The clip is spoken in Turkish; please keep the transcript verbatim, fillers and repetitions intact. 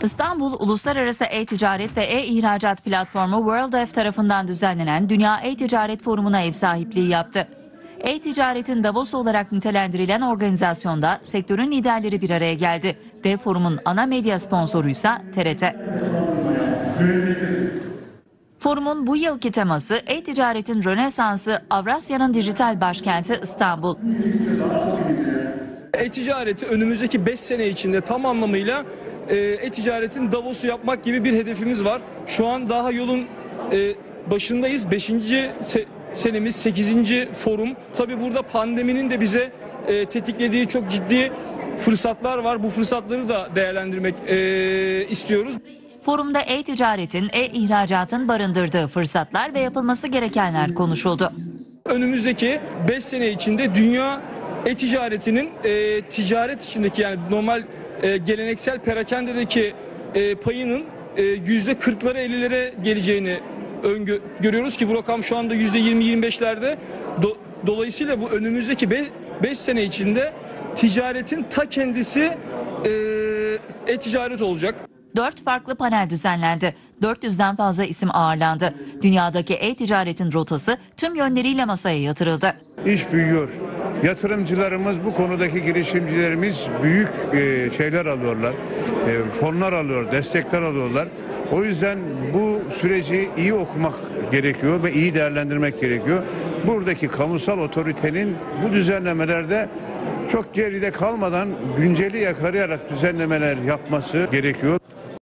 İstanbul Uluslararası E-Ticaret ve E-İhracat Platformu WorldF tarafından düzenlenen Dünya E-Ticaret Forumu'na ev sahipliği yaptı. E-Ticaretin Davos'u olarak nitelendirilen organizasyonda sektörün liderleri bir araya geldi ve forumun ana medya sponsoruysa T R T. Forumun bu yılki teması E-Ticaretin Rönesansı, Avrasya'nın dijital başkenti İstanbul. E-ticareti önümüzdeki beş sene içinde tam anlamıyla e-ticaretin Davos'u yapmak gibi bir hedefimiz var. Şu an daha yolun e, başındayız. beşinci senemiz, sekizinci forum. Tabii burada pandeminin de bize e, tetiklediği çok ciddi fırsatlar var. Bu fırsatları da değerlendirmek e, istiyoruz. Forumda e-ticaretin, e-ihracatın barındırdığı fırsatlar ve yapılması gerekenler konuşuldu. Önümüzdeki beş sene içinde dünya e-ticaretinin e, ticaret içindeki, yani normal e, geleneksel perakendedeki e, payının e, yüzde kırklara ellilere geleceğini öngörüyoruz ki bu rakam şu anda yüzde yirmi yirmi beşlerde. Do, dolayısıyla bu önümüzdeki beş sene içinde ticaretin ta kendisi e-ticaret olacak. Dört farklı panel düzenlendi. dört yüzden fazla isim ağırlandı. Dünyadaki e-ticaretin rotası tüm yönleriyle masaya yatırıldı. İş büyüyor. Yatırımcılarımız, bu konudaki girişimcilerimiz büyük e, şeyler alıyorlar. E, fonlar alıyor, destekler alıyorlar. O yüzden bu süreci iyi okumak gerekiyor ve iyi değerlendirmek gerekiyor. Buradaki kamusal otoritenin bu düzenlemelerde çok geride kalmadan günceli yakalayarak düzenlemeler yapması gerekiyor.